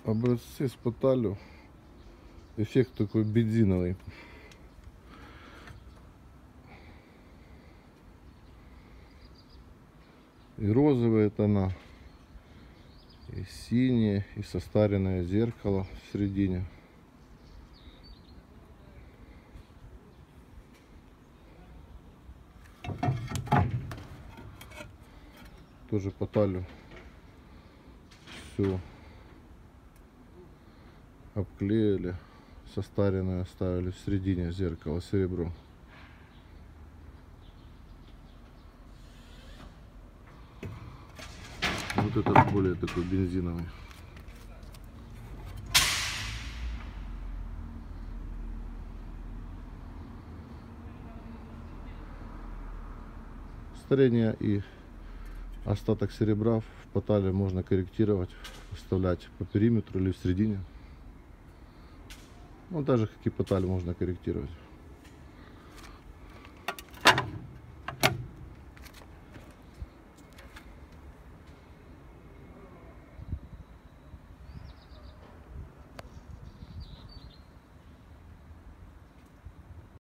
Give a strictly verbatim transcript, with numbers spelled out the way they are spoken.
Образцы с Поталью. Эффект такой бензиновый. И розовые тона, и синее, и состаренное зеркало в середине. Тоже Поталью все обклеили, состаренное оставили в середине зеркала серебро. Вот этот более такой бензиновый. Старение и остаток серебра в Потале можно корректировать, вставлять по периметру или в середине. Ну, даже как и Поталь можно корректировать.